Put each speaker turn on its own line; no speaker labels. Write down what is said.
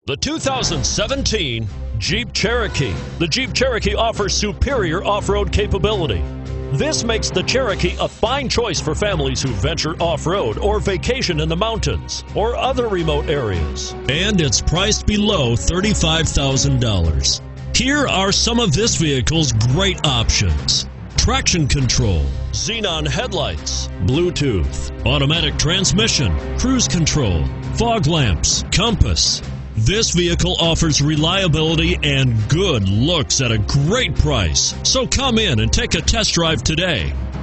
The 2017 Jeep Cherokee. The Jeep Cherokee offers superior off-road capability. This makes the Cherokee a fine choice for families who venture off-road or vacation in the mountains or other remote areas. And it's priced below $35,000. Here are some of this vehicle's great options: traction control, xenon headlights, Bluetooth, automatic transmission, cruise control, fog lamps, compass. This vehicle offers reliability and good looks at a great price. So come in and take a test drive today.